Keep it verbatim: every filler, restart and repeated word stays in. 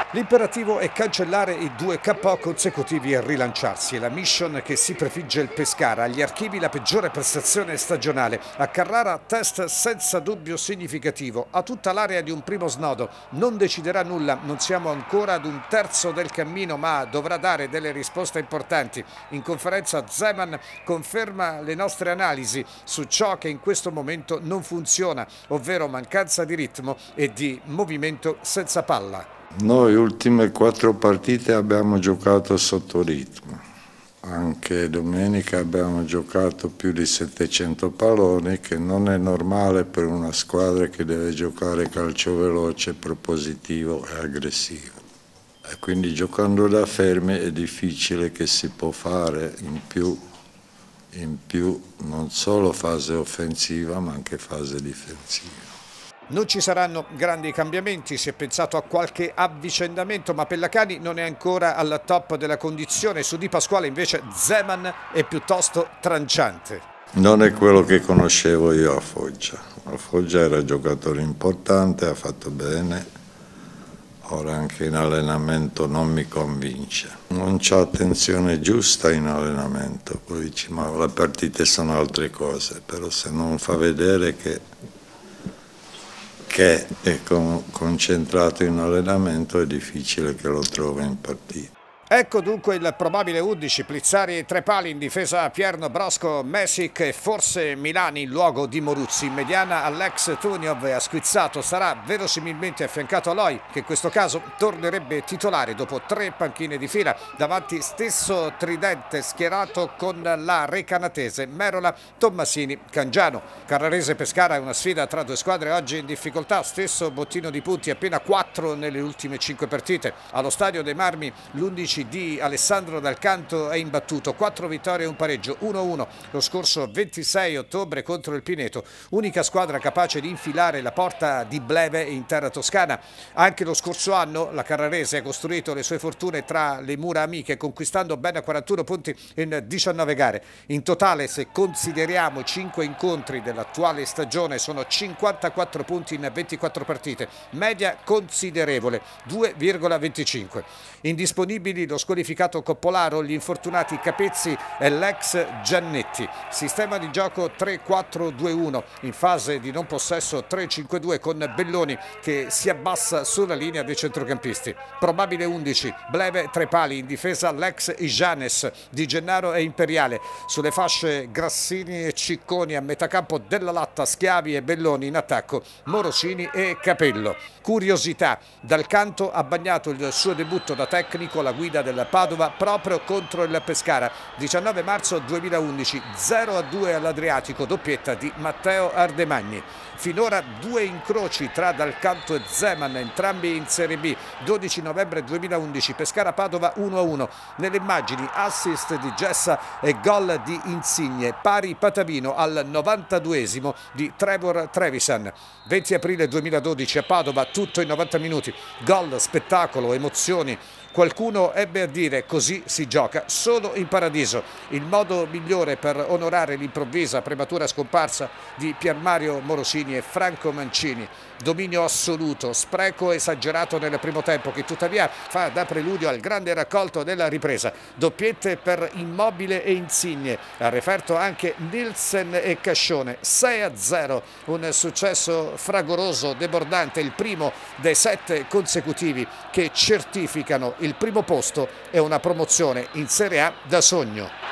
L'imperativo è cancellare i due K O consecutivi e rilanciarsi. È la mission che si prefigge il Pescara. Agli archivi la peggiore prestazione stagionale. A Carrara test senza dubbio significativo. A tutta l'area di un primo snodo. Non deciderà nulla. Non siamo ancora ad un terzo del cammino, ma dovrà dare delle risposte importanti. In conferenza Zeman conferma le nostre analisi su ciò che in questo momento non funziona, ovvero mancanza di ritmo e di movimento senza palla. Noi ultime quattro partite abbiamo giocato sotto ritmo, anche domenica abbiamo giocato più di settecento palloni, che non è normale per una squadra che deve giocare calcio veloce, propositivo e aggressivo. E quindi giocando da fermi è difficile che si può fare in più, in più non solo fase offensiva ma anche fase difensiva. Non ci saranno grandi cambiamenti, si è pensato a qualche avvicendamento, ma Pellacani non è ancora al top della condizione. Su Di Pasquale invece Zeman è piuttosto tranciante. Non è quello che conoscevo io a Foggia. A Foggia era giocatore importante, ha fatto bene, ora anche in allenamento non mi convince. Non c'ho attenzione giusta in allenamento, poi dici ma le partite sono altre cose, però se non fa vedere che che è concentrato in allenamento è difficile che lo trovi in partita. Ecco dunque il probabile undici: Plizzari tre pali, in difesa Pierno, Brosco, Mesic e forse Milani in luogo di Moruzzi. In mediana Alex Tuniov e Asquizzato sarà verosimilmente affiancato a Loi, che in questo caso tornerebbe titolare dopo tre panchine di fila. Davanti stesso tridente schierato con la recanatese Merola, Tommasini, Cangiano. Carrarese Pescara è una sfida tra due squadre oggi in difficoltà, stesso bottino di punti, appena quattro nelle ultime cinque partite. Allo Stadio dei Marmi l'undici di Alessandro Dal Canto è imbattuto, quattro vittorie e un pareggio, uno a uno lo scorso ventisei ottobre contro il Pineto, unica squadra capace di infilare la porta di Bleve in terra toscana. Anche lo scorso anno la Carrarese ha costruito le sue fortune tra le mura amiche, conquistando ben quarantuno punti in diciannove gare. In totale, se consideriamo i cinque incontri dell'attuale stagione, sono cinquantaquattro punti in ventiquattro partite, media considerevole, due virgola venticinque. Indisponibili lo squalificato Coppolaro, gli infortunati Capezzi e l'ex Giannetti. Sistema di gioco tre quattro due uno, in fase di non possesso tre cinque due con Belloni che si abbassa sulla linea dei centrocampisti. Probabile undici: Bleve tre pali, in difesa l'ex Ijanes, Di Gennaro e Imperiale. Sulle fasce Grassini e Cicconi, a metà campo Della Latta, Schiavi e Belloni, in attacco Morosini e Capello. Curiosità: Dal Canto ha bagnato il suo debutto da tecnico alla guida del Padova proprio contro il Pescara. diciannove marzo duemilaundici, zero a due all'Adriatico, doppietta di Matteo Ardemagni. Finora due incroci tra Dal Canto e Zeman, entrambi in Serie B. dodici novembre duemilaundici, Pescara-Padova uno a uno. Nelle immagini assist di Gessa e gol di Insigne, pari Patavino al novantaduesimo di Trevor Trevisan. venti aprile duemiladodici a Padova, tutto in novanta minuti. Gol, spettacolo, emozioni. Qualcuno ebbe a dire: così si gioca solo in paradiso. Il modo migliore per onorare l'improvvisa prematura scomparsa di Piermario Morosini e Franco Mancini. Dominio assoluto, spreco esagerato nel primo tempo, che tuttavia fa da preludio al grande raccolto della ripresa. Doppiette per Immobile e Insigne, a referto anche Nielsen e Cascione. sei a zero, un successo fragoroso, debordante, il primo dei sette consecutivi che certificano il primo posto e una promozione in Serie A da sogno.